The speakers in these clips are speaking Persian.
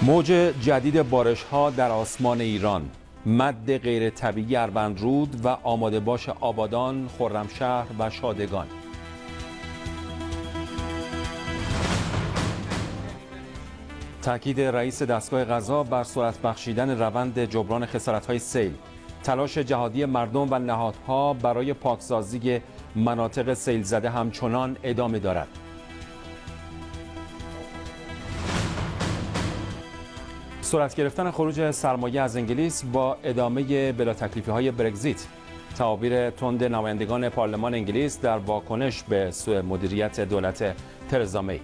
موج جدید بارش‌ها در آسمان ایران، مد غیر طبیعی اروندرود و آماده باش آبادان، خرمشهر و شادگان. تاکید رئیس دستگاه قضا بر سرعت بخشیدن روند جبران خسارت‌های سیل. تلاش جهادی مردم و نهادها برای پاکسازی مناطق سیل زده همچنان ادامه دارد. سرعت گرفتن خروج سرمایه از انگلیس با ادامه بلاتکلیفی‌های برگزیت. تعابیر تند نمایندگان پارلمان انگلیس در واکنش به سوء مدیریت دولت ترزا می.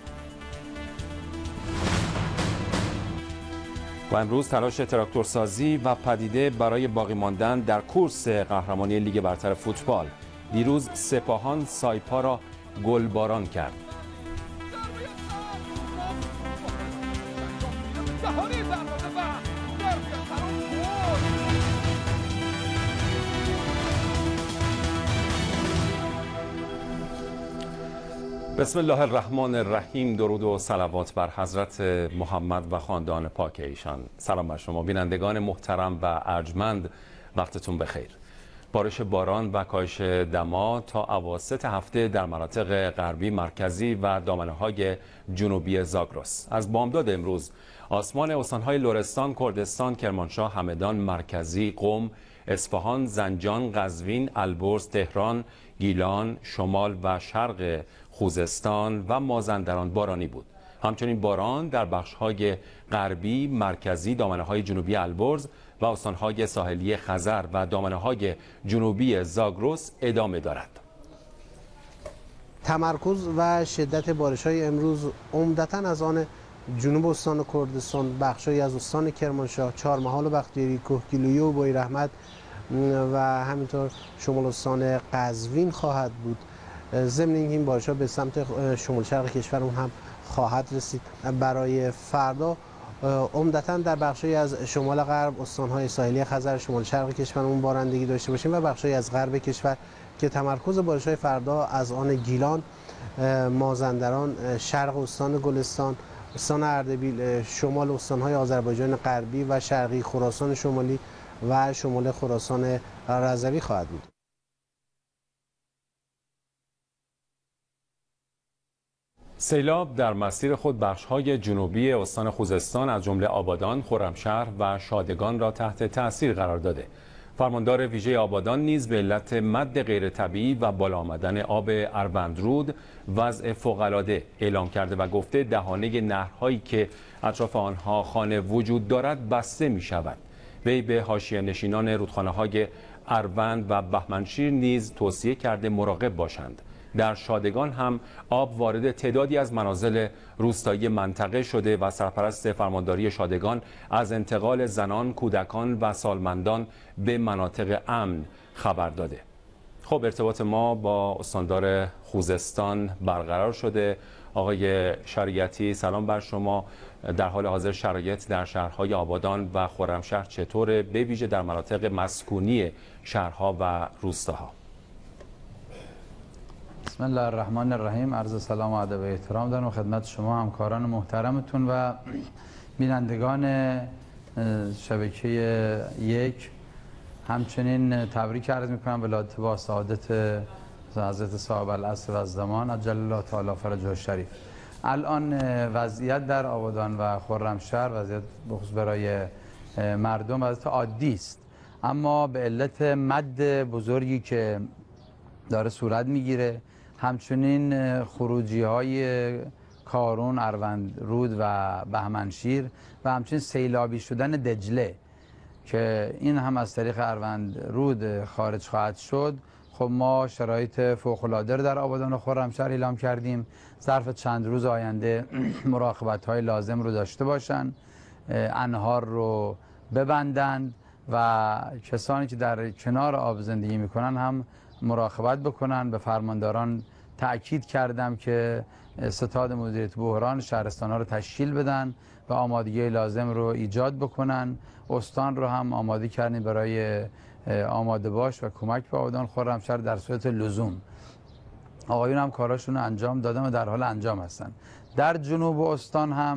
و امروز تلاش تراکتورسازی و پدیده برای باقی ماندن در کورس قهرمانی لیگ برتر فوتبال. دیروز سپاهان سایپا را گلباران کرد. بسم الله الرحمن الرحیم. درود و صلوات بر حضرت محمد و خاندان پاک ایشان. سلام بر شما بینندگان محترم و ارجمند، وقتتون بخیر. بارش باران و کاهش دما تا اواسط هفته در مناطق غربی، مرکزی و دامنه‌های جنوبی زاگرس. از بامداد امروز آسمان استان‌های لرستان، کردستان، کرمانشاه، همدان، مرکزی، قم، اصفهان، زنجان، قزوین، البرز، تهران، گیلان، شمال و شرق خوزستان و مازندران بارانی بود. همچنین باران در بخش‌های غربی، مرکزی، دامنه‌های جنوبی البرز و استان‌های ساحلی خزر و دامنه‌های جنوبی زاگرس ادامه دارد. تمرکز و شدت بارش‌های امروز عمدتاً از آن جنوب استان کردستان، بخش‌هایی از استان کرمانشاه، چهارمحال و بختیاری، کهگیلویه و بویراحمد و همینطور شمال استان قزوین خواهد بود. ضمن این بارش‌ها به سمت شمال شرق کشور هم خواهد رسید. برای فردا عمدتاً در بخشی از شمال غرب، استان‌های ساحلی خزر، شمال شرق کشورمون بارندگی داشته باشیم و بخشی از غرب کشور که تمرکز بارش‌های فردا از آن گیلان، مازندران، شرق استان گلستان، استان اردبیل، شمال استان‌های آذربایجان غربی و شرقی خراسان شمالی و شمال خراسان رضوی خواهد بود. سیلاب در مسیر خود بخش‌های جنوبی استان خوزستان از جمله آبادان، خرمشهر و شادگان را تحت تأثیر قرار داده. فرماندار ویژه آبادان نیز به علت مد غیر طبیعی و بالا آمدن آب اروندرود وضع فوق‌العاده اعلام کرده و گفته دهانه نهرهایی که اطراف آنها خانه وجود دارد بسته می شود. وی به حاشیه نشینان رودخانه‌های اروند و بهمنشیر نیز توصیه کرده مراقب باشند. در شادگان هم آب وارد تعدادی از منازل روستایی منطقه شده و سرپرست فرمانداری شادگان از انتقال زنان، کودکان و سالمندان به مناطق امن خبر داده. خب ارتباط ما با استاندار خوزستان برقرار شده. آقای شریعتی، سلام بر شما. در حال حاضر شرایط در شهرهای آبادان و خرمشهر چطوره، به ویژه در مناطق مسکونی شهرها و روستاها؟ بسم الله الرحمن الرحیم. عرض سلام و ادب و احترام دارم خدمت شما همکاران محترمتون و بینندگان شبکه یک. همچنین تبریک عرض میکنم ولادت با سعادت حضرت صاحب العصر و الزمان عجل الله تعالی فرجه الشریف. الان وضعیت در آبادان و خرمشهر وضعیت بخصوص برای مردم وضعیت عادی است، اما به علت مد بزرگی که داره صورت میگیره، همچنین خروجی های کارون، اروندرود و بهمنشیر و همچنین سیلابی شدن دجله که این هم از طریق اروندرود خارج خواهد شد. خب ما شرایط فوق‌العاده در آبادان و خرمشهر اعلام کردیم. ظرف چند روز آینده مراقبت های لازم رو داشته باشن، انهار رو ببندند و کسانی که در کنار آب زندگی میکنن هم مراقبت بکنن. به فرمانداران تأکید کردم که ستاد مدیریت بحران شهرستان ها رو تشکیل بدن و آمادگی لازم رو ایجاد بکنن. استان رو هم آماده کردیم برای آماده باش و کمک به آبادان خرمشهر در صورت لزوم. آقایون هم کاراشون رو انجام دادن و در حال انجام هستن. در جنوب استان هم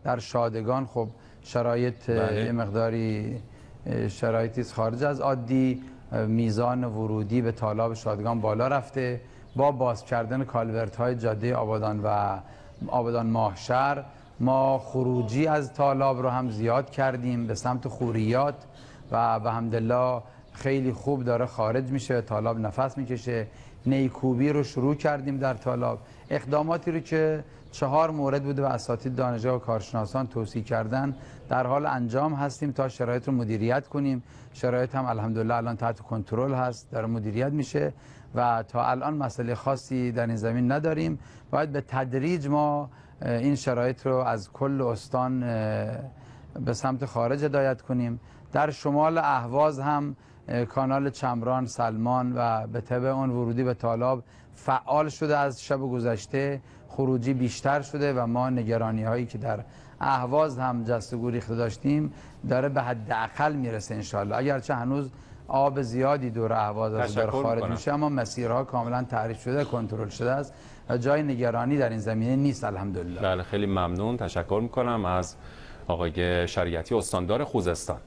در شادگان خب شرایط یه مقداری شرایطی خارج از عادی، میزان ورودی به تالاب شادگان بالا رفته. با باز کردن کالورت های جاده آبادان و آبادان ماهشهر ما خروجی از تالاب رو هم زیاد کردیم به سمت خوریات و الحمدلله خیلی خوب داره خارج میشه، تالاب نفس میکشه. نیکوبی رو شروع کردیم در تالاب، اقداماتی رو که 4 مورد بوده و اساتید دانشجو و کارشناسان توصیه کردن در حال انجام هستیم تا شرایط رو مدیریت کنیم. شرایط هم الحمدلله الان تحت کنترل هست، داره مدیریت میشه و تا الان مسئله خاصی در این زمین نداریم. باید به تدریج ما این شرایط رو از کل استان به سمت خارج هدایت کنیم. در شمال اهواز هم کانال چمران، سلمان و به تبع اون ورودی به تالاب فعال شده. از شب گذشته خروجی بیشتر شده و ما نگرانی هایی که در اهواز هم جستگو ریخته داشتیم داره به حداقل میرسه انشالله. اگرچه هنوز آب زیادی دور اهواز از داره خارج میشه، اما مسیرها کاملا تعریف شده، کنترل شده است و جای نگرانی در این زمینه نیست الحمدلله. بله خیلی ممنون، تشکر میکنم از آقای شریعتی استاندار خوزستان.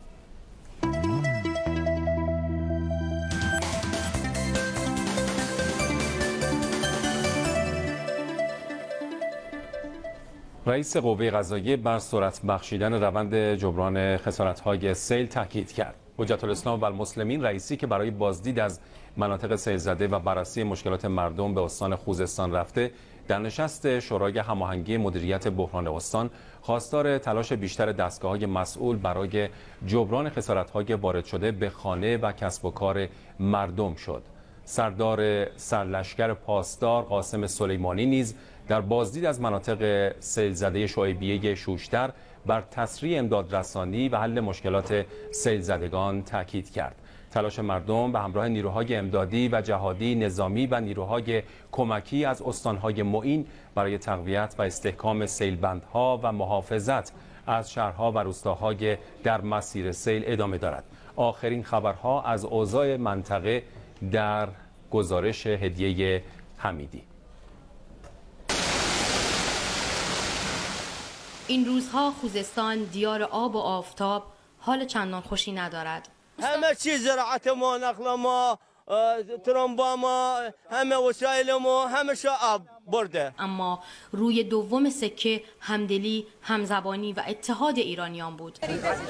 رئیس قوه قضاییه بر سرعت بخشیدن روند جبران خسارت‌های سیل تاکید کرد. حجت الاسلام و المسلمین رئیسی که برای بازدید از مناطق سیل زده و بررسی مشکلات مردم به استان خوزستان رفته، در نشست شورای هماهنگی مدیریت بحران استان خواستار تلاش بیشتر دستگاه‌های مسئول برای جبران خسارت‌های وارد شده به خانه و کسب و کار مردم شد. سردار سرلشکر پاسدار قاسم سلیمانی نیز در بازدید از مناطق سیل زده شعیبیه شوشتر بر تسریع امدادرسانی و حل مشکلات سیل زدگان تاکید کرد. تلاش مردم به همراه نیروهای امدادی و جهادی، نظامی و نیروهای کمکی از استانهای معین برای تقویت و استحکام سیلبندها و محافظت از شهرها و روستاهای در مسیر سیل ادامه دارد. آخرین خبرها از اوضاع منطقه در گزارش هدیه حمیدی. این روزها خوزستان دیار آب و آفتاب حال چندان خوشی ندارد. همه چیز زراعت ما، نخل ما، ترامبا ما، همه وسایل ما، همه شا آب برده. اما روی دوم سکه همدلی، همزبانی و اتحاد ایرانیان بود.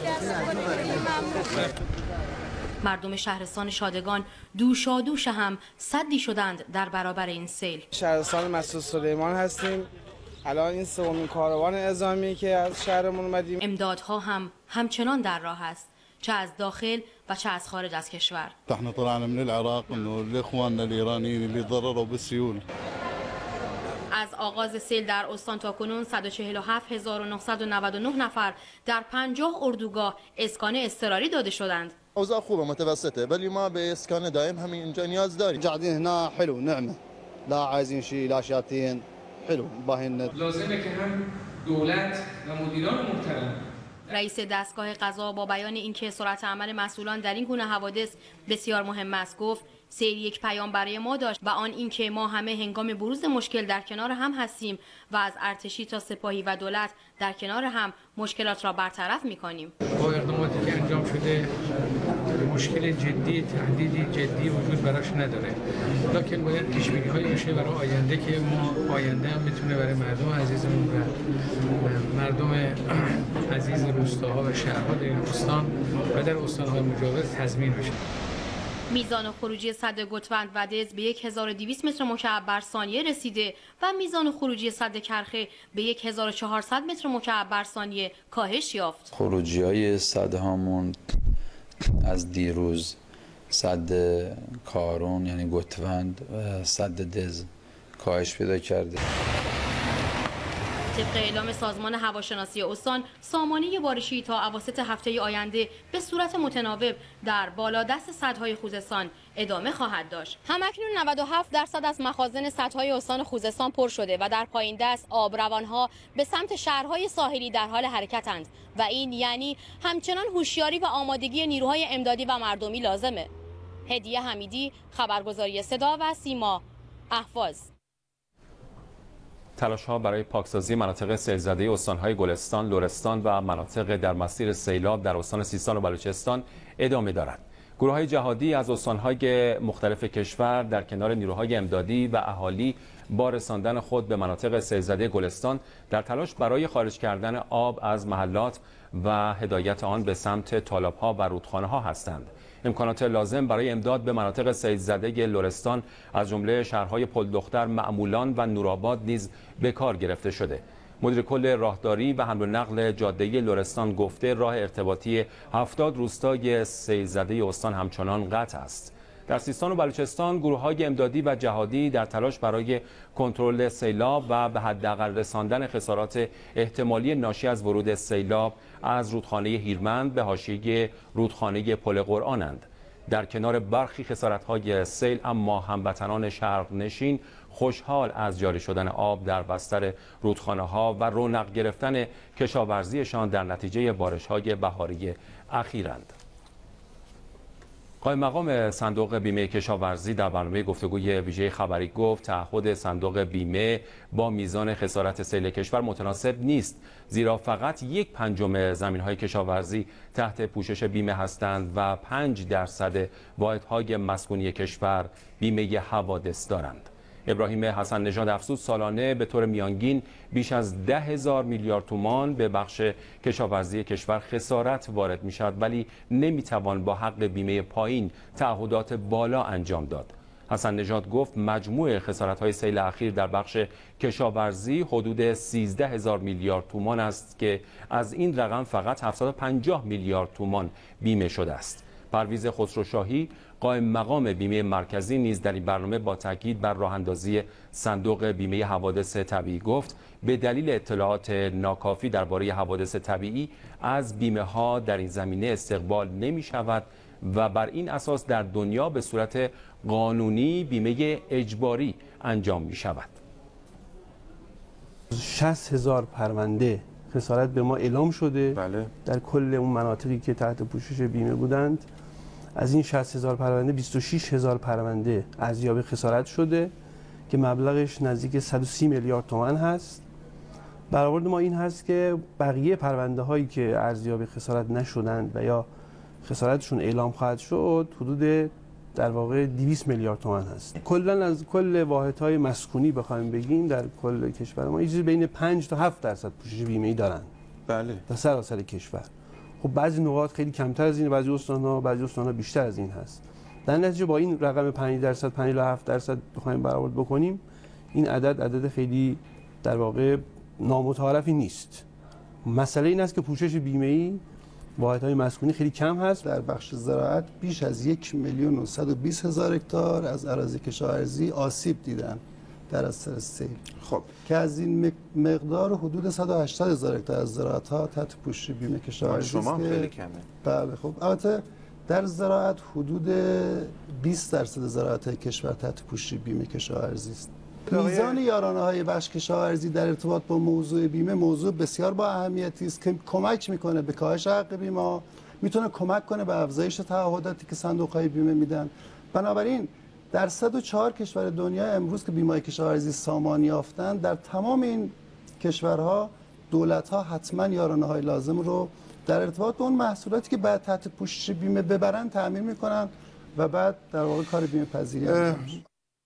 مردم شهرستان شادگان دوشادوش هم سدی شدند در برابر این سیل. شهرستان مسعود سلیمان هستیم. الان این سومین کاروان اعزامی که از شهرمون اومدیم. امدادها هم همچنان در راه است، چه از داخل و چه از خارج از کشور. احنا طلعنا من العراق انه لاخواننا الايرانيين اللي ضرروا بالسيول. از آغاز سیل در استان تاکنون 147999 نفر در 50 اردوگاه اسکان اضطراری داده شدند. اوضاع خوبه متوسطه ولی ما به اسکان دائم همین اینجا نیاز داریم. قاعدين هنا حلو نعمه لا عايزين شيء لا شاتين حلو باهن. لازمه که هم دولت و مدیران محترم. رئیس دستگاه قضا با بیان اینکه سرعت عمل مسئولان در این گونه حوادث بسیار مهم است گفت سیل یک پیام برای ما داشت و آن اینکه ما همه هنگام بروز مشکل در کنار هم هستیم و از ارتشی تا سپاهی و دولت در کنار هم مشکلات را برطرف می‌کنیم. با اقداماتی که انجام شده مشکل جدی، تهدیدی جدی وجود براش نداره، لکن باید پیش‌بینی‌هایی بشه برای آینده که ما آینده هم بتونه برای مردم عزیزمون و مردم عزیز روستاها و شهرها در این استان و در استان‌های مجاور تضمین بشه. میزان خروجی سد گتوند و دز به 1200 متر مکعب بر ثانیه رسیده و میزان خروجی سد کرخه به 1400 متر مکعب بر ثانیه کاهش یافت. خروجی‌های سدهامون از دیروز سد کارون یعنی گتوند و سد دز کاهش پیدا کرده. طبق اعلام سازمان هواشناسی استان، سامانه بارشی تا اواسط هفته آینده به صورت متناوب در بالادست سدهای خوزستان ادامه خواهد داشت. همکنون 97% از مخازن سدهای استان خوزستان پر شده و در پایین دست آبروانها به سمت شهرهای ساحلی در حال حرکتند و این یعنی همچنان هوشیاری و آمادگی نیروهای امدادی و مردمی لازمه. هدیه حمیدی، خبرگزاری صدا و سیما، اهواز. تلاش‌ها برای پاکسازی مناطق سیل‌زده استان‌های گلستان، لرستان و مناطق در مسیر سیلاب در استان سیستان و بلوچستان ادامه دارد. گروه‌های جهادی از استان‌های مختلف کشور در کنار نیروهای امدادی و اهالی با رساندن خود به مناطق سیل‌زده گلستان در تلاش برای خارج کردن آب از محلات و هدایت آن به سمت تالاب‌ها و رودخانه‌ها هستند. امکانات لازم برای امداد به مناطق سیل‌زده لرستان از جمله شهرهای پلدختر، معمولان و نورآباد نیز به کار گرفته شده. مدیر کل راهداری و حمل و نقل جاده لرستان گفته راه ارتباطی 70 روستای سیل‌زده استان همچنان قطع است. در سیستان و بلوچستان گروه‌های امدادی و جهادی در تلاش برای کنترل سیلاب و به حداقل رساندن خسارات احتمالی ناشی از ورود سیلاب از رودخانه هیرمند به حاشیه رودخانه پل قرآنند. در کنار برخی خسارت‌های سیل اما هموطنان شهرنشین خوشحال از جاری شدن آب در بستر رودخانه‌ها و رونق گرفتن کشاورزیشان در نتیجه بارش‌های بهاری اخیرند. قائم مقام صندوق بیمه کشاورزی در برنامه گفتگوی ویژه خبری گفت تعهد صندوق بیمه با میزان خسارت سیل کشور متناسب نیست، زیرا فقط 1/5 زمین‌های کشاورزی تحت پوشش بیمه هستند و 5% واحدهای مسکونی کشور بیمه حوادث دارند. ابراهیم حسن نژاد افزود سالانه به طور میانگین بیش از 10,000 میلیارد تومان به بخش کشاورزی کشور خسارت وارد می شود، ولی نمی توان با حق بیمه پایین تعهدات بالا انجام داد. حسن نژاد گفت مجموع خسارت‌های سیل اخیر در بخش کشاورزی حدود 13,000 میلیارد تومان است که از این رقم فقط 750 میلیارد تومان بیمه شده است. پرویز خسروشاهی قائم مقام بیمه مرکزی نیز در این برنامه با تاکید بر راه‌اندازی صندوق بیمه حوادث طبیعی گفت به دلیل اطلاعات ناکافی درباره حوادث طبیعی از بیمه ها در این زمینه استقبال نمی شود و بر این اساس در دنیا به صورت قانونی بیمه اجباری انجام می شود. 60,000 پرونده خسارت به ما اعلام شده. بله. در کل اون مناطقی که تحت پوشش بیمه بودند، از این 60,000 پرونده 26,000 پرونده ارزیابی خسارت شده که مبلغش نزدیک 130 میلیارد تومان هست. برآورد ما این هست که بقیه پرونده هایی که ارزیابی خسارت نشدند و یا خسارتشون اعلام خواهد شد حدود در واقع 200 میلیارد تومان هست. کلا از کل واحدهای مسکونی بخوایم بگیم در کل کشور ما چیزی بین 5 تا 7% پوشش بیمه‌ای دارن. بله. در سراسر کشور. خب بعضی نقاط خیلی کمتر از این، بعضی استان‌ها بیشتر از این هست. در نتیجه با این رقم 5%، 5 تا 7% بخوایم برآورد بکنیم، این عدد خیلی در واقع نامتعارفی نیست. مسئله این است که پوشش بیمه‌ای واحدهای مسکونی خیلی کم هست. در بخش زراعت بیش از 1,120,000 هکتار از اراضی کشاورزی آسیب دیدن در اثر سیل. خب که از این مقدار حدود 180,000 هکتار از زراعت‌ها تحت پوشش بیمه کشاورزی است. شما خیلی کمه. بله. خب البته در زراعت حدود 20% زراعت‌های کشور تحت پوشش بیمه کشاورزی است. میزان یارانه‌های بخش کشاورزی در ارتباط با موضوع بیمه موضوع بسیار با اهمیتی است که کمک میکنه به کاهش حق بیمه، میتونه کمک کنه به افزایش تعهداتی که صندوق‌های بیمه میدن. بنابراین در 104 کشور دنیا امروز که بیمه کشاورزی سامان یافتن، در تمام این کشورها دولت‌ها حتما یارانه‌های لازم رو در ارتباط با اون محصولاتی که بعد تحت پوشش بیمه ببرن تامین میکنن و بعد در واقع کار بیمه پذیری انجام میشه.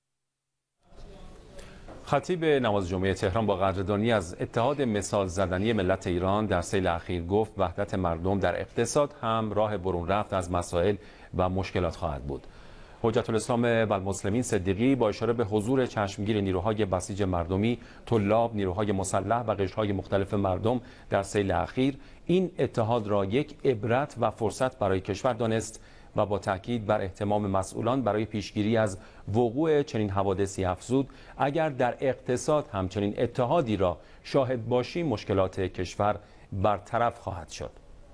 خطیب نماز جمعه تهران با قدردانی از اتحاد مثال زدنی ملت ایران در سیل اخیر گفت وحدت مردم در اقتصاد هم راه برون رفت از مسائل و مشکلات خواهد بود. حجت الاسلام و المسلمین صدیقی با اشاره به حضور چشمگیر نیروهای بسیج مردمی، طلاب، نیروهای مسلح و قشرهای مختلف مردم در سیل اخیر این اتحاد را یک عبرت و فرصت برای کشور دانست و با تاکید بر اهتمام مسئولان برای پیشگیری از وقوع چنین حوادثی افزود اگر در اقتصاد همچنین اتحادی را شاهد باشیم مشکلات کشور برطرف خواهد شد.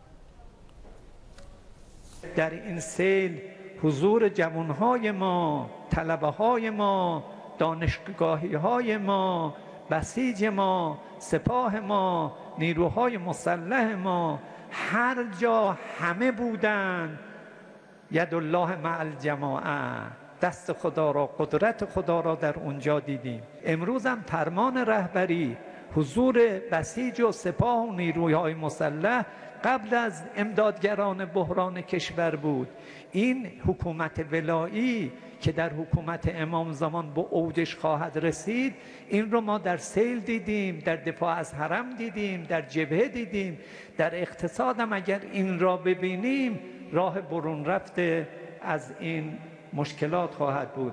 در این سیل حضور جوانهای ما، طلبه‌های ما، دانشگاهی‌های ما، بسیج ما، سپاه ما، نیروهای مسلح ما، هر جا همه بودند. ید الله مع الجماعه. دست خدا را، قدرت خدا را در اونجا دیدیم. امروز هم فرمان رهبری حضور بسیج و سپاه و نیروهای مسلح قبل از امدادگران بحران کشور بود. این حکومت ولایی که در حکومت امام زمان به اوجش خواهد رسید، این رو ما در سیل دیدیم، در دفاع از حرم دیدیم، در جبهه دیدیم، در اقتصاد هم اگر این را ببینیم راه برون رفته از این مشکلات خواهد بود.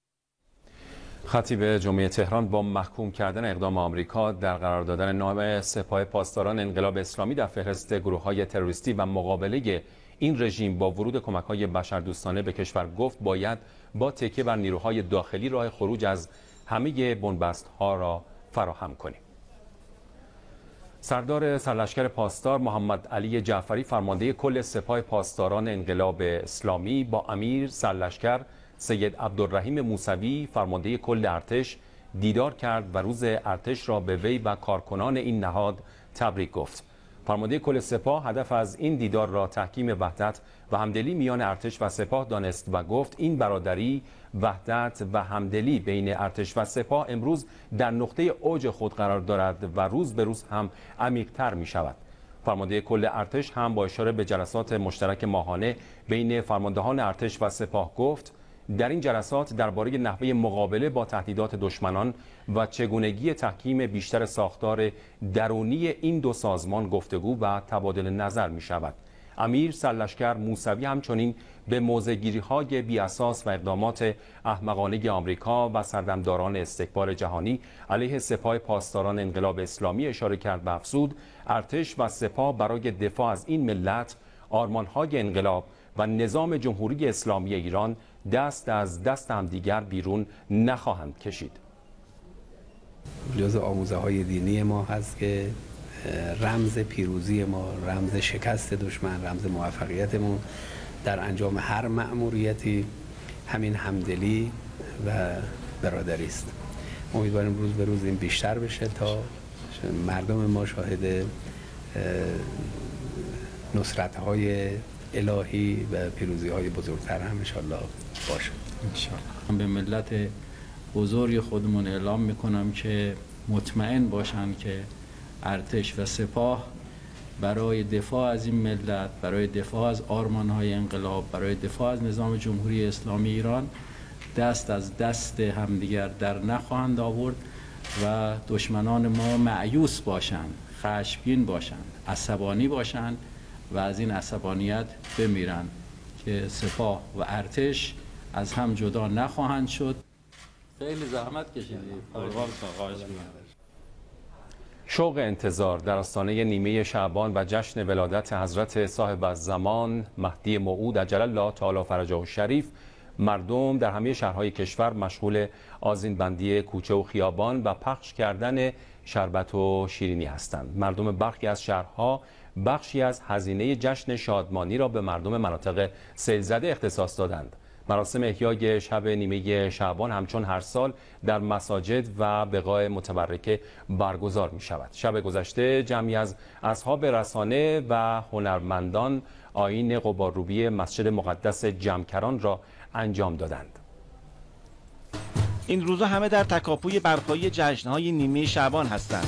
خطیب جمعه تهران با محکوم کردن اقدام آمریکا در قرار دادن نام سپاه پاسداران انقلاب اسلامی در فهرست گروه‌های تروریستی و مقابله این رژیم با ورود کمک‌های بشردوستانه به کشور گفت باید با تکیه بر نیروهای داخلی راه خروج از همه بن‌بست‌ها را فراهم کنیم. سردار سرلشکر پاسدار محمد علی جعفری فرمانده کل سپاه پاسداران انقلاب اسلامی با امیر سرلشکر سید عبدالرحیم موسوی فرمانده کل ارتش دیدار کرد و روز ارتش را به وی و کارکنان این نهاد تبریک گفت. فرمانده کل سپاه هدف از این دیدار را تحکیم وحدت و همدلی میان ارتش و سپاه دانست و گفت این برادری، وحدت و همدلی بین ارتش و سپاه امروز در نقطه اوج خود قرار دارد و روز به روز هم عمیق‌تر می شود. فرمانده کل ارتش هم با اشاره به جلسات مشترک ماهانه بین فرماندهان ارتش و سپاه گفت در این جلسات درباره نحوه مقابله با تهدیدات دشمنان و چگونگی تحکیم بیشتر ساختار درونی این دو سازمان گفتگو و تبادل نظر می شود. امیر سرلشکر موسوی همچنین به موضع‌گیری‌های بی‌اساس و اقدامات احمقانه آمریکا و سردمداران استکبار جهانی علیه سپاه پاسداران انقلاب اسلامی اشاره کرد و افزود ارتش و سپاه برای دفاع از این ملت، آرمان‌های انقلاب و نظام جمهوری اسلامی ایران دست از دست همدیگر بیرون نخواهند کشید. جزء آموزه‌های دینی ما هست که رمز پیروزی ما، رمز شکست دشمن، رمز موفقیتمون در انجام هر مأموریتی همین همدلی و برادری است. امیدواریم روز به روز این بیشتر بشه تا مردم ما شاهد نصرت‌های الهی و پیروزی‌های بزرگتر هم انشالله باشه. من به ملت بزرگ خودمون اعلام میکنم که مطمئن باشن که ارتش و سپاه برای دفاع از این ملت، برای دفاع از آرمان‌های انقلاب، برای دفاع از نظام جمهوری اسلامی ایران دست از دست همدیگر در نخواهند آورد و دشمنان ما مایوس باشند، خشمگین باشند، عصبانی باشند و از این عصبانیت بمیرن که سپاه و ارتش از هم جدا نخواهند شد. خیلی زحمت کشیدید. شوق انتظار در آستانه نیمه شعبان و جشن ولادت حضرت صاحب الزمان مهدی موعود عجل الله تعالی فرجه الشریف، مردم در همه شهرهای کشور مشغول آذین بندی کوچه و خیابان و پخش کردن شربت و شیرینی هستند. مردم برخی از شهرها بخشی از هزینه جشن شادمانی را به مردم مناطق سیل‌زده اختصاص دادند. مراسم احیای شب نیمه شعبان همچون هر سال در مساجد و بقاع متبرکه برگزار می شود. شب گذشته جمعی از اصحاب رسانه و هنرمندان آیین قبارروبی مسجد مقدس جمکران را انجام دادند. این روزها همه در تکاپوی برپایی جشن‌های نیمه شعبان هستند.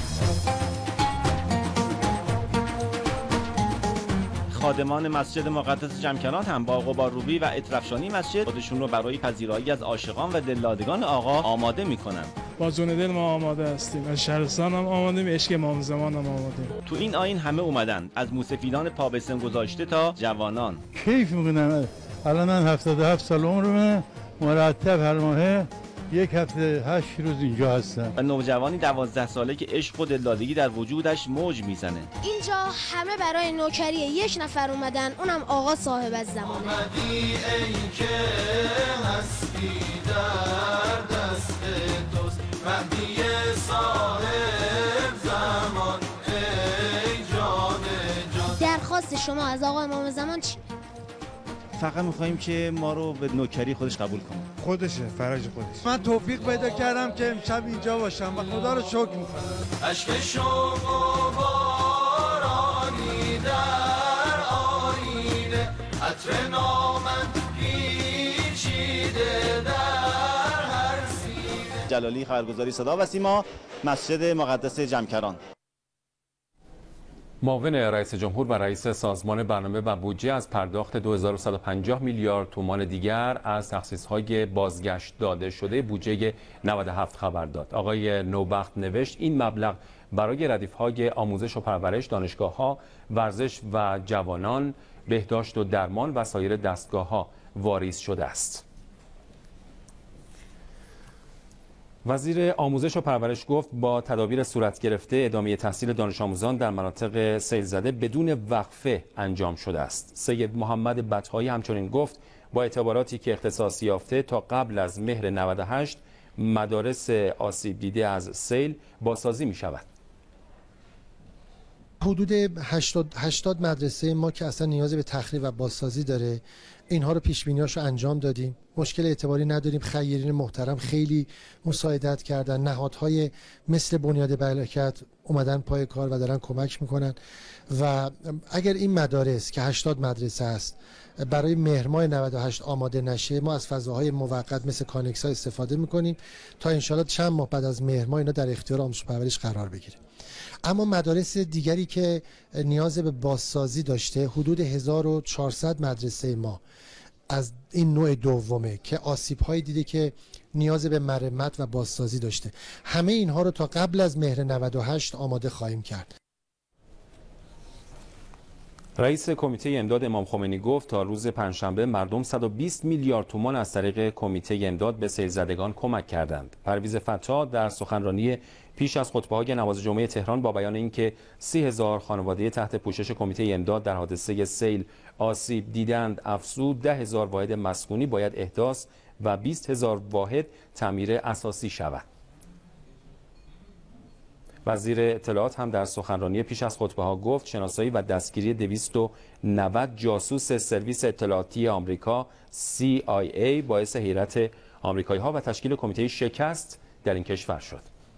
خادمان مسجد مقدس جمکران هم با قبارروبی و اطرفشانی مسجد خودشون رو برای پذیرایی از عاشقان و دلدادگان آقا آماده میکنن. با جون دل ما آماده هستیم، از شهرستان هم آمادیم، عشق امام زمان هم آمادیم. تو این آیین همه اومدن، از موسفیدان پا به سن گذاشته تا جوانان. کیف میکنن. الان من 77 سال عمرمه، مرتب هر ماه یک هفته 8 روز اینجا هستم. و نوجوانی 12 ساله که عشق و دلدادگی در وجودش موج میزنه. اینجا همه برای نوکری یک نفر اومدن، اونم آقا صاحب الزمانه. اومدی ای که هستی در دست توست، مهدی صاحب زمان ای جان جان. درخواست شما از آقا امام زمان چی؟ فقط میخواییم که ما رو به نوکری خودش قبول کنه. خودشه، فرج خودش. من توفیق پیدا کردم که امشب اینجا باشم و خدا رو شکر میکنم. عشق شوق و بارانی در آینه، عطر نامم پیچیده جلالی، خبرگزاری صدا و سیما، مسجد مقدس جمکران. معاون رئیس جمهور و رئیس سازمان برنامه و بودجه از پرداخت 2150 میلیارد تومان دیگر از تخصیص‌های بازگشت داده شده بودجه 97 خبر داد. آقای نوبخت نوشت این مبلغ برای ردیف‌های آموزش و پرورش، دانشگاه‌ها، ورزش و جوانان، بهداشت و درمان و سایر دستگاه‌ها واریز شده است. وزیر آموزش و پرورش گفت با تدابیر صورت گرفته ادامه تحصیل دانش آموزان در مناطق سیل زده بدون وقفه انجام شده است. سید محمد بطحایی همچنین گفت با اعتباراتی که اختصاص یافته تا قبل از مهر 98 مدارس آسیب دیده از سیل بازسازی می شود. حدود 80 مدرسه ما که اصلا نیاز به تخریب و بازسازی داره، اینها رو پیش بینیاشو انجام دادیم. مشکل اعتباری نداریم. خیرین محترم خیلی مساعدت کردن. نهادهای مثل بنیاد برکت اومدن پای کار و دارن کمک میکنن و اگر این مدارس که 80 مدرسه است برای مهر ماه 98 آماده نشه، ما از فضاهای موقت مثل کانکس‌ها استفاده میکنیم تا انشالله چند ماه بعد از مهر ماه اینا در اختیار آموزش و پرورش قرار بگیره. اما مدارس دیگری که نیاز به بازسازی داشته، حدود 1400 مدرسه ما از این نوع دومه که آسیب‌هایی دیده که نیاز به مرمت و بازسازی داشته. همه اینها رو تا قبل از مهر 98 آماده خواهیم کرد. رئیس کمیته امداد امام خمینی گفت تا روز پنجشنبه مردم 120 میلیارد تومان از طریق کمیته امداد به سیل زدگان کمک کردند. پرویز فتا در سخنرانی پیش از خطبه‌های نماز جمعه تهران با بیان اینکه 30,000 خانواده تحت پوشش کمیته امداد در حادثه سیل آسیب دیدند افزود 10,000 واحد مسکونی باید احداث و 20,000 واحد تعمیر اساسی شود. وزیر اطلاعات هم در سخنرانی پیش از خطبه ها گفت شناسایی و دستگیری 290 جاسوس سرویس اطلاعاتی آمریکا CIA باعث حیرت آمریکایی ها و تشکیل کمیته شکست در این کشور شد.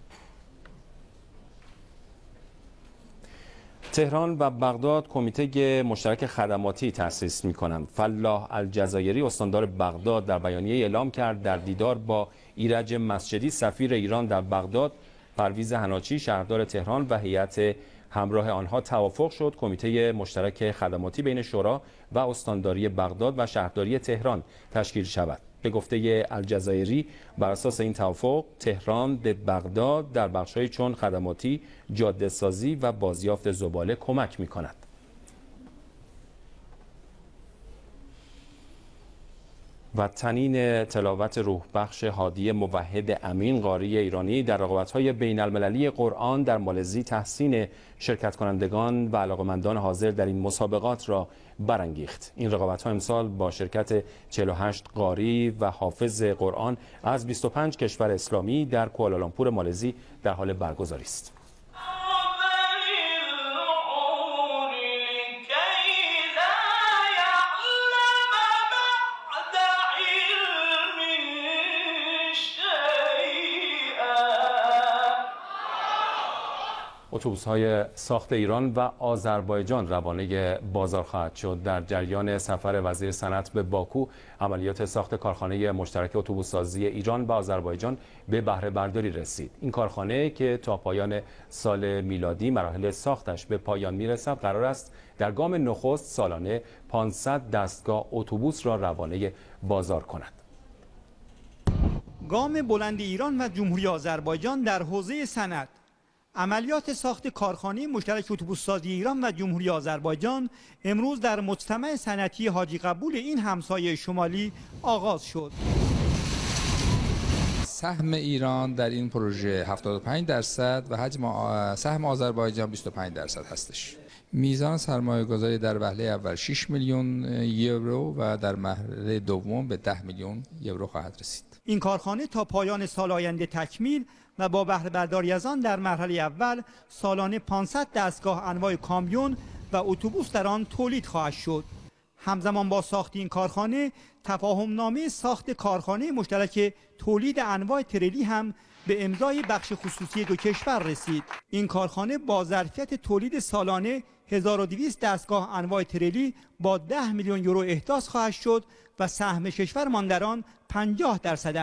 تهران و بغداد کمیته مشترک خدماتی تأسیس می‌کنند. فلاح الجزایری استاندار بغداد در بیانیه اعلام کرد در دیدار با ایرج مسجدی سفیر ایران در بغداد، پرویز حناچی شهردار تهران و هیئت همراه آنها توافق شد کمیته مشترک خدماتی بین شورا و استانداری بغداد و شهرداری تهران تشکیل شود. به گفته الجزایری بر اساس این توافق تهران به بغداد در بخش‌های چون خدماتی، جاده سازی و بازیافت زباله کمک می‌کند. و تنین تلاوت روح بخش هادی موحد امین قاری ایرانی در رقابت‌های بین‌المللی قرآن در مالزی تحسین شرکت کنندگان و علاقه‌مندان حاضر در این مسابقات را برانگیخت. این رقابت‌ها امسال با شرکت 48 قاری و حافظ قرآن از 25 کشور اسلامی در کوالالامپور مالزی در حال برگزاری است. اتوبوس‌های ساخت ایران و آذربایجان روانه بازار خواهد شد. در جریان سفر وزیر صنعت به باکو، عملیات ساخت کارخانه مشترک اتوبوس‌سازی ایران و آذربایجان به بهره برداری رسید. این کارخانه که تا پایان سال میلادی مراحل ساختش به پایان میرسد، قرار است در گام نخست سالانه 500 دستگاه اتوبوس را روانه بازار کند. گام بلند ایران و جمهوری آذربایجان در حوزه صنعت. عملیات ساخت کارخانه مشترک اتوبوس‌سازی ایران و جمهوری آذربایجان امروز در مجتمع صنعتی حاجی قبول این همسایه شمالی آغاز شد. سهم ایران در این پروژه 75% و حجم سهم آذربایجان 25% هستش. میزان سرمایه‌گذاری در وهله اول 6 میلیون یورو و در مرحله دوم به 10 میلیون یورو خواهد رسید. این کارخانه تا پایان سال آینده تکمیل و با بهره برداری از آن در مرحله اول سالانه 500 دستگاه انواع کامیون و اتوبوس در آن تولید خواهد شد. همزمان با ساخت این کارخانه تفاهم نامه ساخت کارخانه مشترک تولید انواع تریلی هم به امضای بخش خصوصی دو کشور رسید. این کارخانه با ظرفیت تولید سالانه 1200 دستگاه انواع تریلی با 10 میلیون یورو احداث خواهد شد و سهم کشورمان در آن 50% است.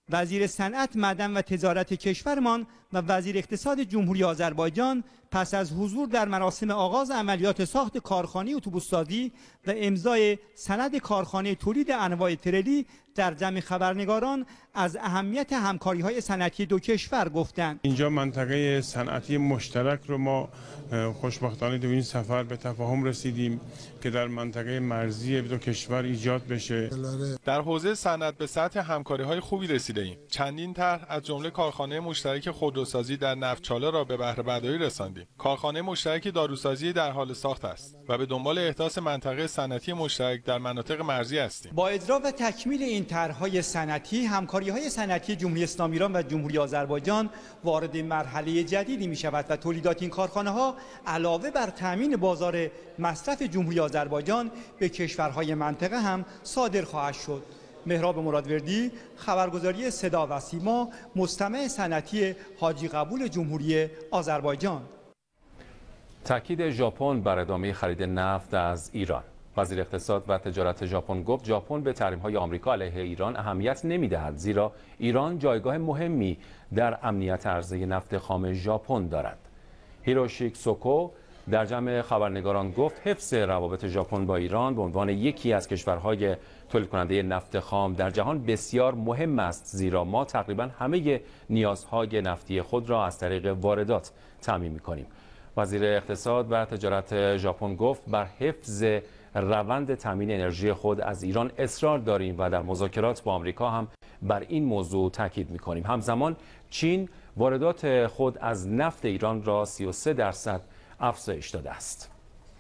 وزیر صنعت، معدن و تجارت کشورمان و وزیر اقتصاد جمهوری آذربایجان پس از حضور در مراسم آغاز عملیات ساخت کارخانه اتوبوس‌سازی و امضای سند کارخانه تولید انواع ترلی در جمع خبرنگاران از اهمیت همکاری‌های صنعتی دو کشور گفتند. اینجا منطقه صنعتی مشترک رو ما خوشبختانه در این سفر به تفاهم رسیدیم که در منطقه مرزی دو کشور ایجاد بشه. در حوزه صنعت به سطح همکاری‌های خوبی رسیده ایم. چندین طرح از جمله کارخانه مشترک خودروسازی در نفتچاله را به بهره برداری رساندیم. کارخانه مشترک داروسازی در حال ساخت است و به دنبال احداث منطقه صنعتی مشترک در مناطق مرزی هستیم. با اجرا و تکمیل این طرح‌های صنعتی، همکاری‌های صنعتی جمهوری اسلامی ایران و جمهوری آذربایجان وارد مرحله جدیدی می‌شود و تولیدات این کارخانه‌ها علاوه بر تامین بازار مصرف جمهوری آذربایجان به کشورهای منطقه هم صادر خواهد شد. مهراب مرادوردی، خبرگزاری صدا و سیما، مستمع صنعتی حاجی قبول جمهوری آذربایجان. تاکید ژاپن بر ادامه خرید نفت از ایران. وزیر اقتصاد و تجارت ژاپن گفت ژاپن به تحریم‌های آمریکا علیه ایران اهمیت نمی‌دهد، زیرا ایران جایگاه مهمی در امنیت عرضه نفت خام ژاپن دارد. هیروشی سوکو در جمع خبرنگاران گفت حفظ روابط ژاپن با ایران به عنوان یکی از کشورهای تولید کننده نفت خام در جهان بسیار مهم است، زیرا ما تقریبا همه نیازهای نفتی خود را از طریق واردات تامین می‌کنیم. وزیر اقتصاد و تجارت ژاپن گفت بر حفظ روند تامین انرژی خود از ایران اصرار داریم و در مذاکرات با آمریکا هم بر این موضوع تاکید می‌کنیم. همزمان چین واردات خود از نفت ایران را 33% افزایش داده است.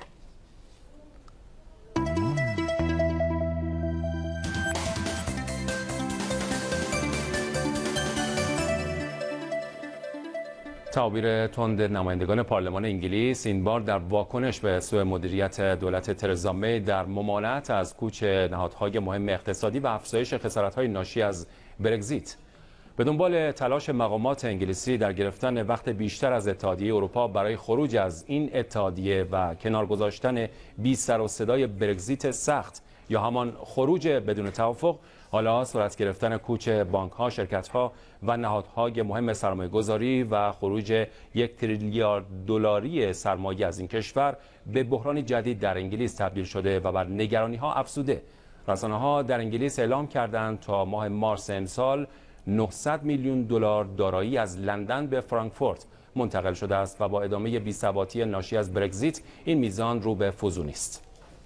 تعابیر تند نمایندگان پارلمان انگلیس این بار در واکنش به سوء مدیریت دولت ترزا می در ممانعت از کوچ نهادهای مهم اقتصادی و افزایش خسارت‌های ناشی از برگزیت. به دنبال تلاش مقامات انگلیسی در گرفتن وقت بیشتر از اتحادیه اروپا برای خروج از این اتحادیه و کنار گذاشتن بی سر و صدای برگزیت سخت یا همان خروج بدون توافق، حالا صورت گرفتن کوچ بانک‌ها، شرکت‌ها و نهادهای مهم سرمایه‌گذاری و خروج 1 تریلیارد دلاری سرمایه از این کشور به بحرانی جدید در انگلیس تبدیل شده و بر نگرانی‌ها افزوده. رسانه‌ها در انگلیس اعلام کردند تا ماه مارس امسال 900 میلیون دلار دارایی از لندن به فرانکفورت منتقل شده است و با ادامه بی‌ثباتی ناشی از برگزیت این میزان رو به فزونی است.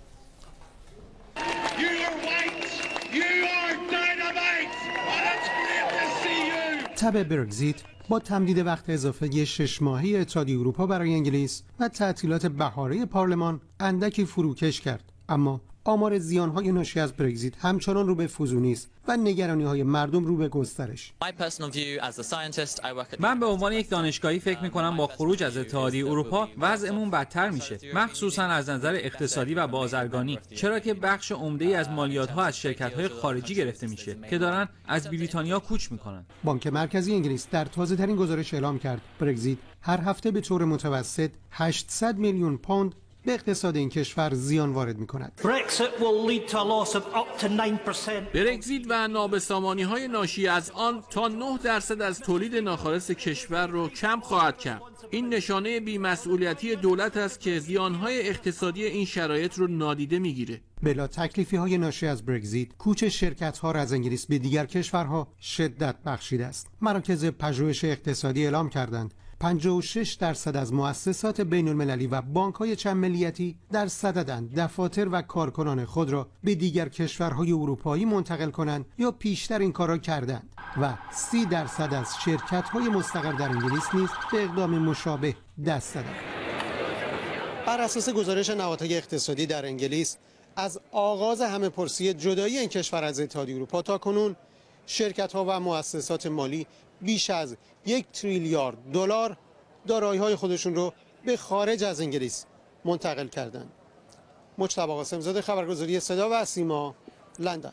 تب برگزیت با تمدید وقت اضافه 6 ماهه اتحادیه اروپا برای انگلیس و تعطیلات بهاره پارلمان اندکی فروکش کرد، اما آمار زیانهای ناشی از برگزیت همچنان رو به فزونی است و نگرانی‌های مردم رو به گسترش. من به عنوان یک دانشگاهی فکر می‌کنم با خروج از اتحادیه اروپا وضعمون بدتر میشه، مخصوصا از نظر اقتصادی و بازرگانی، چرا که بخش عمده‌ای از مالیات‌ها از شرکت‌های خارجی گرفته میشه که دارن از بریتانیا کوچ می‌کنن. بانک مرکزی انگلیس در تازه‌ترین گزارش اعلام کرد برگزیت هر هفته به طور متوسط 800 میلیون پوند به اقتصاد این کشور زیان وارد می‌کند. برگزیت و نابسامانی‌های ناشی از آن تا 9% از تولید ناخالص کشور را کم خواهد کرد. این نشانه بی‌مسئولیتی دولت است که زیان‌های اقتصادی این شرایط رو نادیده می‌گیره. بلا تکلیفی‌های ناشی از برگزیت کوچ شرکت‌ها را از انگلیس به دیگر کشورها شدت بخشیده است. مراکز پژوهش اقتصادی اعلام کردند 56% از مؤسسات بین المللی و بانک‌های چند ملیتی در صددند دفاتر و کارکنان خود را به دیگر کشورهای اروپایی منتقل کنند یا پیشتر این کار را کردند و 30% از شرکت‌های مستقر در انگلیس نیز به اقدام مشابه دست زدند. بر اساس گزارش نهادهای اقتصادی در انگلیس از آغاز همه‌پرسی جدایی این کشور از اتحادیه اروپا تا کنون شرکت‌ها و مؤسسات مالی بیش از 1 تریلیارد دلار دارایی‌های خودشون رو به خارج از انگلیس منتقل کردند. مجتبی قاسم‌زاده، خبرگزاری صدا و سیما، لندن.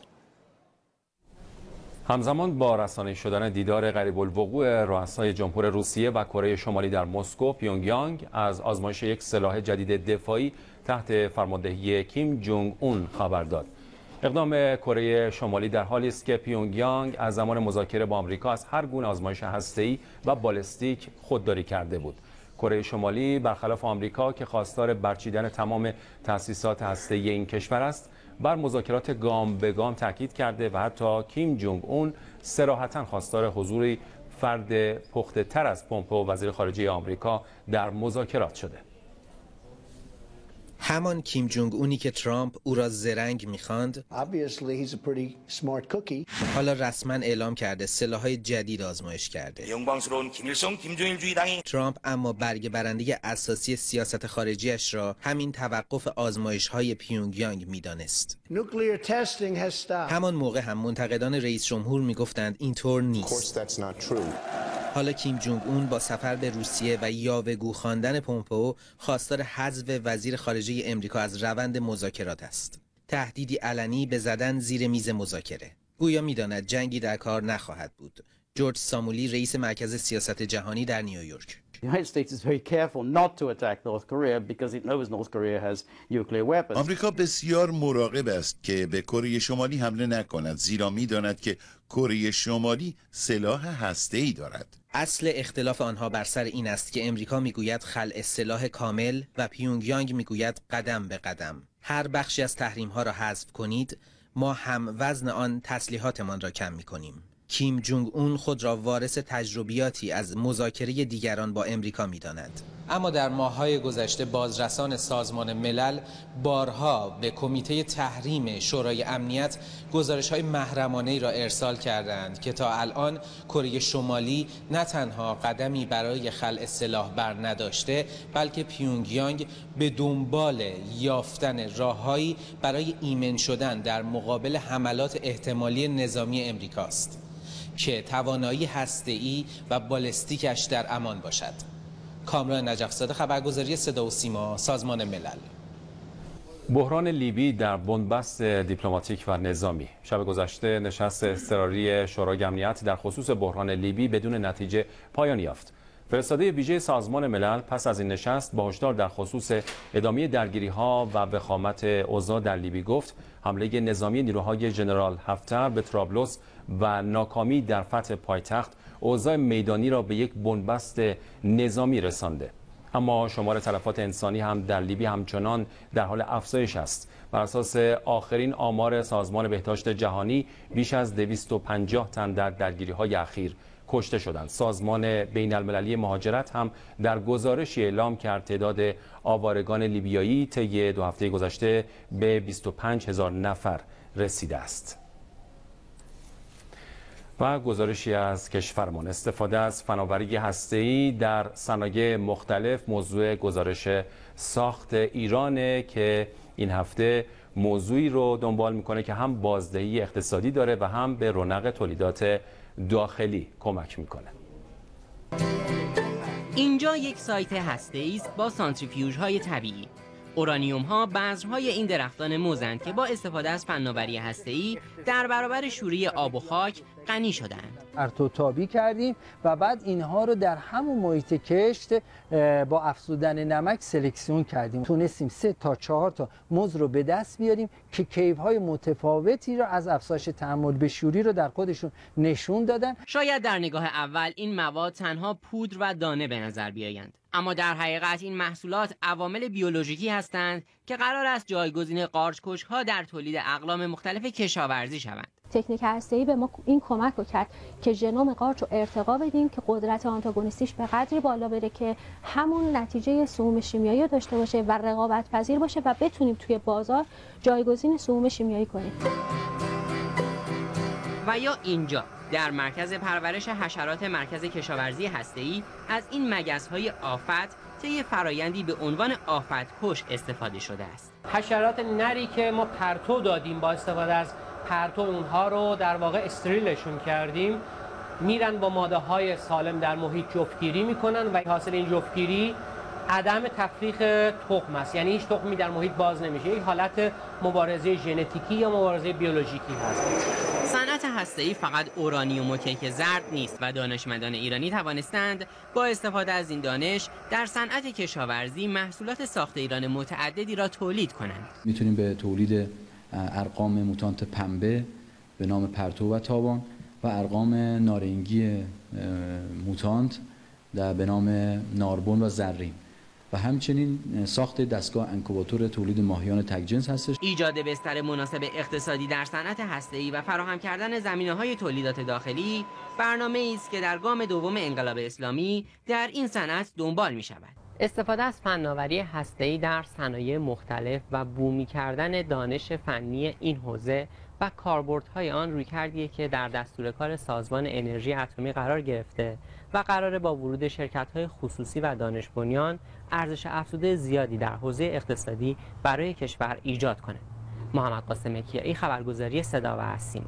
همزمان با رسانه‌ای شدن دیدار قریب الوقوع رؤسای جمهور روسیه و کره شمالی در مسکو، پیونگیانگ از آزمایش یک سلاح جدید دفاعی تحت فرماندهی کیم جونگ اون خبر داد. اقدام کره شمالی در حالی است که پیونگیانگ از زمان مذاکره با آمریکا از هر گونه آزمایش هسته‌ای و بالستیک خودداری کرده بود. کره شمالی برخلاف آمریکا که خواستار برچیدن تمام تأسیسات هسته‌ای این کشور است، بر مذاکرات گام به گام تاکید کرده و حتی کیم جونگ اون صراحتاً خواستار حضور فرد پخته تر از پومپئو وزیر خارجه آمریکا در مذاکرات شده. همان کیم جونگ اونی که ترامپ او را زرنگ می‌خواند، حالا رسما اعلام کرده سلاح‌های جدید آزمایش کرده. ترامپ اما برگ برنده اساسی سیاست خارجیش را همین توقف آزمایش‌های پیونگیانگ می‌دانست. همان موقع هم منتقدان رئیس جمهور می‌گفتند اینطور نیست. حالا کیم جونگ اون با سفر به روسیه و یاوه‌گو خواندن پومپئو خواستار حذف وزیر خارجه امریکا از روند مذاکرات است. تهدیدی علنی به زدن زیر میز مذاکره. گویا می‌داند جنگی در کار نخواهد بود. جورج سامولی رئیس مرکز سیاست جهانی در نیویورک. آمریکا بسیار مراقب است که به کره شمالی حمله نکند، زیرا می‌داند که کره شمالی سلاح هسته‌ای دارد. اصل اختلاف آنها بر سر این است که امریکا میگوید خلع سلاح کامل و پیونگیانگ میگوید قدم به قدم. هر بخشی از تحریم‌ها را حذف کنید، ما هم وزن آن تسلیحاتمان را کم می‌کنیم. کیم جونگ اون خود را وارث تجربیاتی از مذاکره دیگران با امریکا می‌داند. اما در ماه‌های گذشته بازرسان سازمان ملل بارها به کمیته تحریم شورای امنیت گزارش‌های محرمانه‌ای را ارسال کردند که تا الان کره شمالی نه تنها قدمی برای خلع سلاح بر نداشته، بلکه پیونگیانگ به دنبال یافتن راه‌هایی برای ایمن شدن در مقابل حملات احتمالی نظامی امریکاست که توانایی هسته‌ای و بالستیکش در امان باشد. کامران نجف‌زاده، خبرگزاری صدا و سیما، سازمان ملل. بحران لیبی در بنبست دیپلماتیک و نظامی. شب گذشته نشست اضطراری شورای امنیت در خصوص بحران لیبی بدون نتیجه پایان یافت. فرستاده ویژه سازمان ملل پس از این نشست با هشدار در خصوص ادامه درگیری‌ها و وخامت اوضاع در لیبی گفت حمله نظامی نیروهای ژنرال حفتر به طرابلس و ناکامی در فتح پایتخت اوضاع میدانی را به یک بنبست نظامی رسانده. اما شمار تلفات انسانی هم در لیبی همچنان در حال افزایش است. بر اساس آخرین آمار سازمان بهداشت جهانی بیش از 250 تن در درگیری‌های اخیر کشته شدند. سازمان بین المللی مهاجرت هم در گزارشی اعلام کرد تعداد آوارگان لیبیایی طی 2 هفته گذشته به 25,000 نفر رسیده است. و گزارشی از کشورمان استفاده از فناوری هسته‌ای در صنایع مختلف موضوع گزارش ساخت ایرانه که این هفته موضوعی رو دنبال میکنه که هم بازدهی اقتصادی داره و هم به رونق تولیدات داخلی کمک میکنه. اینجا یک سایت هسته‌ای است با سانتریفیوژهای طبیعی. اورانیوم ها بذرهای این درختان موزند که با استفاده از فناوری هسته‌ای در برابر شوری آب و خاک غنی شدند. ارتوتابی کردیم و بعد اینها رو در همون محیط کشت با افزودن نمک سلکسیون کردیم. تونستیم 3 تا 4 تا موز رو به دست بیاریم که کیوهای متفاوتی رو از افزایش تحمل به شوری رو در خودشون نشون دادن. شاید در نگاه اول این مواد تنها پودر و دانه به نظر بیایند، اما در حقیقت این محصولات عوامل بیولوژیکی هستند که قرار است جایگزین قارچ‌کش‌ها در تولید اقلام مختلف کشاورزی شوند. تکنیک هسته‌ای به ما این کمک رو کرد که ژنوم قارچ رو ارتقا بدیم که قدرت آنتاگونیستیش به قدری بالا بره که همون نتیجه سموم شیمیایی رو داشته باشه و رقابت پذیر باشه و بتونیم توی بازار جایگزین سموم شیمیایی کنیم. و یا اینجا در مرکز پرورش حشرات مرکز کشاورزی هسته‌ای از این مگس‌های آفت طی فرایندی به عنوان آفت‌کش استفاده شده است. حشرات نری که ما پرتو دادیم با استفاده از پرتو اونها رو در واقع استریلشون کردیم، میرن با ماده‌های سالم در محیط جفتگیری میکنن و حاصل این جفتگیری عدم تفریخ تخم است، یعنی هیچ تخمی در محیط باز نمیشه. یک حالت مبارزه ژنتیکی یا مبارزه بیولوژیکی هست. صنعت هسته‌ای فقط اورانیوم و کیک زرد نیست و دانشمندان ایرانی توانستند با استفاده از این دانش در صنعت کشاورزی محصولات ساخت ایران متعددی را تولید کنند. میتونیم به تولید ارقام موتانت پنبه به نام پرتو و تابان و ارقام نارنگی موتانت به نام ناربون و زرین و همچنین ساخت دستگاه انکوباتور تولید ماهیان تک جنس هستش. ایجاد بستر مناسب اقتصادی در صنعت هسته‌ای و فراهم کردن زمینه‌های تولیدات داخلی برنامه‌ای است که در گام دوم انقلاب اسلامی در این صنعت دنبال می‌شود. استفاده از فناوری هسته‌ای در صنایع مختلف و بومی کردن دانش فنی این حوزه و کاربردهای آن رویکردیه که در دستور کار سازمان انرژی اتمی قرار گرفته و قراره با ورود شرکت‌های خصوصی و دانش بنیان ارزش افزوده زیادی در حوزه اقتصادی برای کشور ایجاد کنه. محمد قاسم کیایی، خبرگزاری صدا و سیما.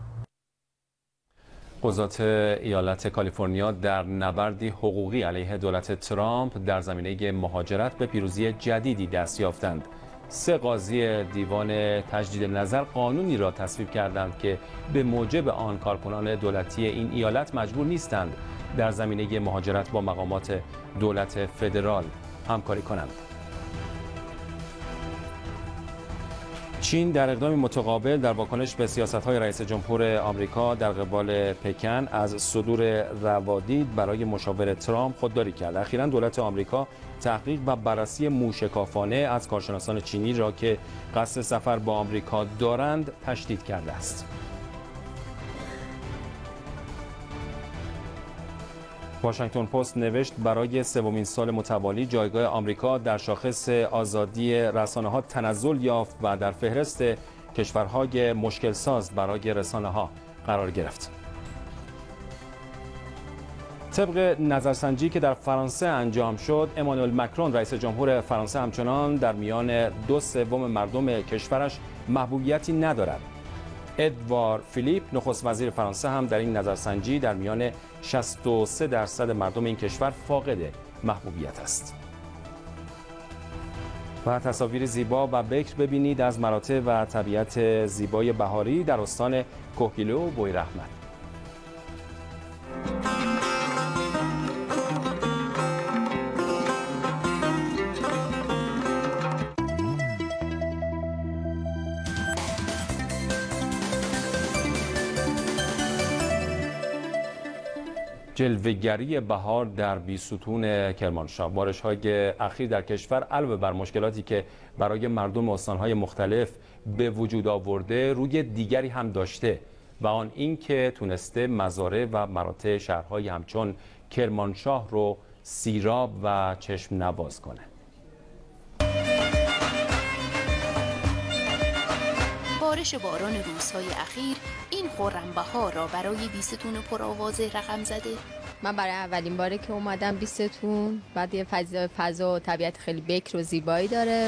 قضات ایالت کالیفرنیا در نبردی حقوقی علیه دولت ترامپ در زمینه مهاجرت به پیروزی جدیدی دست یافتند. 3 قاضی دیوان تجدید نظر قانونی را تصویب کردند که به موجب آن کارکنان دولتی این ایالت مجبور نیستند در زمینه مهاجرت با مقامات دولت فدرال همکاری کنند. چین در اقدامی متقابل در واکنش به سیاست‌های رئیس جمهور آمریکا در قبال پکن از صدور روادید برای مشاور ترامپ خودداری کرد. اخیراً دولت آمریکا تحقیق و بررسی موشکافانه از کارشناسان چینی را که قصد سفر با آمریکا دارند تشدید کرده است. واشنگتن پست نوشت برای 3مین سال متوالی جایگاه آمریکا در شاخص آزادی رسانه‌ها تنزل یافت و در فهرست کشورهای مشکل ساز برای رسانه‌ها قرار گرفت. طبق نظرسنجی که در فرانسه انجام شد، امانوئل مکرون رئیس جمهور فرانسه همچنان در میان 2/3 مردم کشورش محبوبیتی ندارد. ادوار فیلیپ نخست وزیر فرانسه هم در این نظرسنجی در میان 63% مردم این کشور فاقد محبوبیت است. و تصاویر زیبا و بکر ببینید از مراتع و طبیعت زیبای بهاری در استان کوهگیلو و بویراحمد. جلوه‌گری بهار در بیستون کرمانشاه. بارش‌های اخیر در کشور علاوه بر مشکلاتی که برای مردم استان‌های مختلف به وجود آورده، روی دیگری هم داشته و آن این که تونسته مزارع و مراتع شهرهای همچون کرمانشاه رو سیراب و چشم نواز کنه. بارش باران روزهای اخیر این خرم‌بهار را برای بیستون پرآواز رقم زده. من برای اولین باره که اومدم بیستون، بعد یه فضا و طبیعت خیلی بکر و زیبایی داره.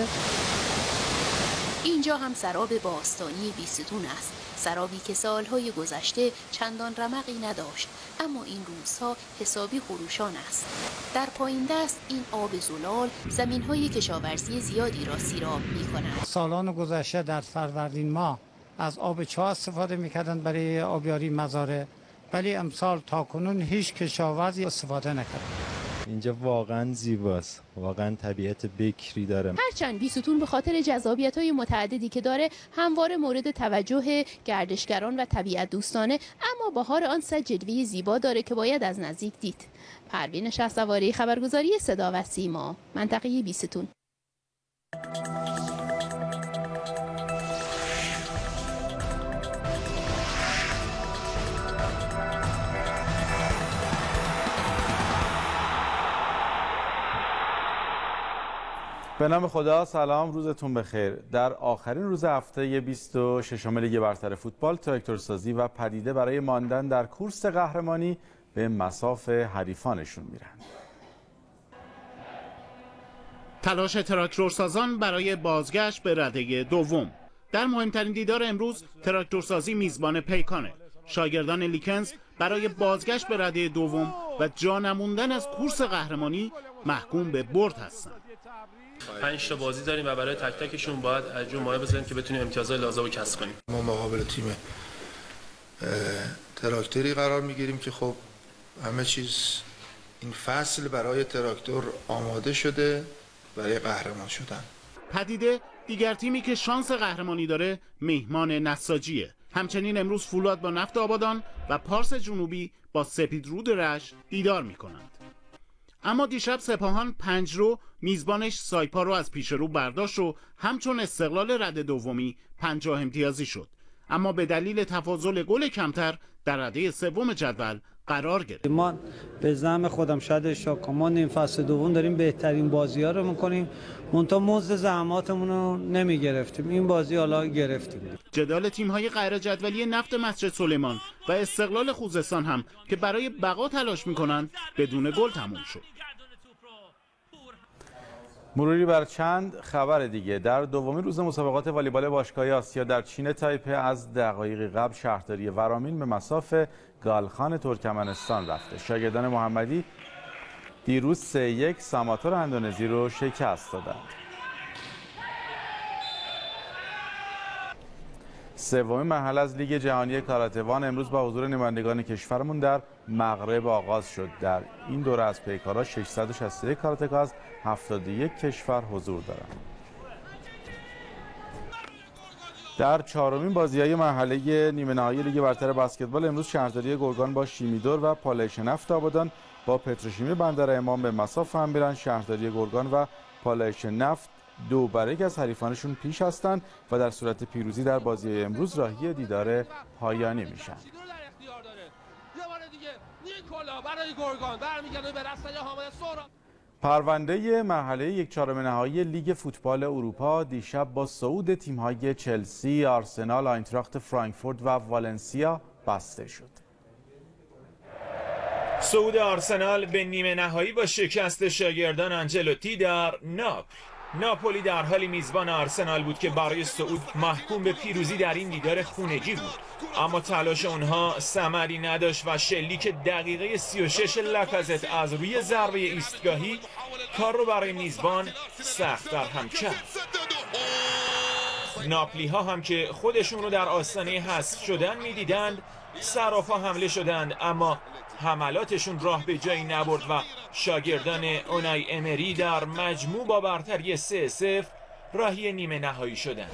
اینجا هم سراب باستانی بیستون است، سرابی که سالهای گذشته چندان رمقی نداشت، اما این روزها حسابی خروشان است. در پایین دست این آب زلال زمین‌های کشاورزی زیادی را سیراب می‌کند. سالان گذشته در فروردین ماه از آب چاه استفاده می‌کردند برای آبیاری مزارع، ولی امسال تاکنون هیچ کشاورزی استفاده نکرد. اینجا واقعا زیباست، واقعا طبیعت بکری داره. هرچند بیستون به خاطر جذابیت‌های متعددی که داره همواره مورد توجه گردشگران و طبیعت دوستانه، اما بهار آن صد جلوه زیبا داره که باید از نزدیک دید. پروین شهسواری، خبرگزاری صدا و سیما، منطقه بیستون. به نام خدا، سلام، روزتون بخیر. در آخرین روز هفته 26 لیگ برتر فوتبال، تراکتورسازی و پدیده برای ماندن در کورس قهرمانی به مصاف حریفانشون میرن. تلاش تراکتورسازان برای بازگشت به رده دوم. در مهمترین دیدار امروز، تراکتورسازی میزبان پیکانه. شاگردان لیکنز برای بازگشت به رده دوم و جا نموندن از کورس قهرمانی محکوم به برد هستند. 5 تا بازی داریم و برای تک تکشون باید از جون مایه بزنیم که بتونیم امتیازهای لازم رو کسب کنیم. ما مقابل تیم تراکتوری قرار میگیریم که خب همه چیز این فصل برای تراکتور آماده شده برای قهرمان شدن. پدیده دیگر تیمی که شانس قهرمانی داره میهمان نساجیه. همچنین امروز فولاد با نفت آبادان و پارس جنوبی با سپیدرود رشت دیدار میکنند. اما دیشب سپاهان 5 میزبانش سایپا رو از پیش رو برداشت و همچون استقلال رده دومی 50 امتیازی شد. اما به دلیل تفاضل گل کمتر در رده سوم جدول قرار گرفت. ما به زعم خودم شاید شاکامان نیم فصل دوم داریم بهترین بازی‌ها رو می‌کنیم، منتها مزد زحماتمون رو نمی‌گرفتیم. این بازی حالا گرفتیم. جدال تیم‌های غیر جدولی نفت مسجد سلیمان و استقلال خوزستان هم که برای بقا تلاش می‌کنند بدون گل تموم شد. مروری بر چند خبر دیگه. در دومین روز مسابقات والیبال باشگاهی آسیا در چین تایپه از دقایقی قبل شهرداری ورامین به مصاف گالخان ترکمنستان رفته. شاگردان محمدی دیروز 3-1 ساماتور اندونزی رو شکست دادند. سومین مرحله از لیگ جهانی کاراته‌وان امروز با حضور نمایندگان کشورمون در مغرب آغاز شد. در این دوره از پیکارا 661 کاراته‌کار از 71 کشور حضور دارند. در چهارمین بازی‌های مرحله نیمه نهایی لیگ برتر بسکتبال امروز شهرداری گرگان با شیمیدور و پالایش نفت آبادان با پتروشیمی بندر امام به مصاف هم میرن. شهرداری گرگان و پالایش نفت 2-1 از حریفانشون پیش هستند و در صورت پیروزی در بازی امروز راهی دیدار پایانی میشن. پرونده مرحله 1/4 نهایی لیگ فوتبال اروپا دیشب با صعود تیم‌های چلسی، آرسنال، آینتراخت فرانکفورت و والنسیا بسته شد. صعود آرسنال به نیمه نهایی با شکست شاگردان آنجلوتی در ناپولی در حالی میزبان آرسنال بود که برای صعود محکوم به پیروزی در این دیدار خونگی بود، اما تلاش اونها ثمری نداشت و شلیک دقیقه 36 لاکازت از روی ضربه ایستگاهی کار رو برای میزبان سخت‌تر هم کرد. ناپلی ها هم که خودشون رو در آستانه حذف شدن میدیدند سراپا حمله شدند، اما حملاتشون راه به جایی نبرد و شاگردان اونای امری در مجموع با برتری 3-0 راهی نیمه نهایی شدند.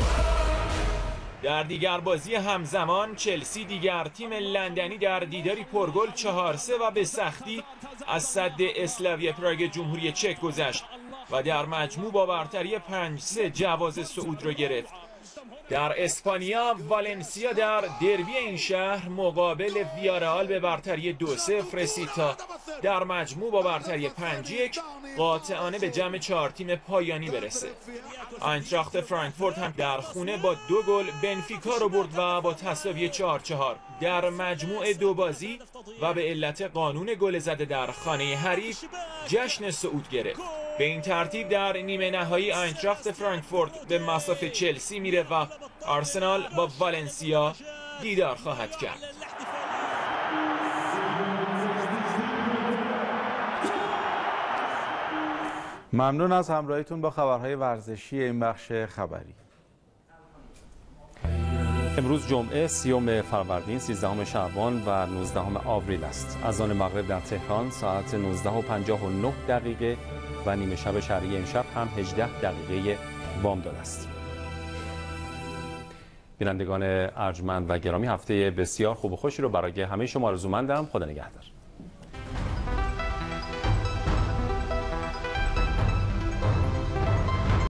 در دیگر بازی همزمان چلسی دیگر تیم لندنی در دیداری پرگل 4-3 و به سختی از صد اسلاویا پراگ جمهوری چک گذشت و در مجموع با برتری 5-3 جواز صعود را گرفت. در اسپانیا والنسیا در دربی این شهر مقابل ویارئال به برتری 2-0 رسید تا در مجموع با برتری 5-1 قاطعانه به جمع 4 تیم پایانی برسه. آینتراخت فرانکفورت هم در خونه با 2 گل بنفیکا رو برد و با تساوی 4-4 در مجموع 2 بازی و به علت قانون گل زده در خانه حریف جشن صعود گرفت. به این ترتیب در نیمه نهایی آینتراخت فرانکفورت به مصاف چلسی میره و آرسنال با والنسیا دیدار خواهد کرد. ممنون از همراهیتون با خبرهای ورزشی این بخش خبری. امروز جمعه 30 فروردین، 13 شعبان و 19 آوریل است. اذان مغرب در تهران ساعت 19:59 و نیمه شب شرعی امشب هم 18 دقیقه بامداد است. بینندگان ارجمند و گرامی، هفته بسیار خوب و خوشی رو برای همه شما آرزومندم. خدا نگهدار.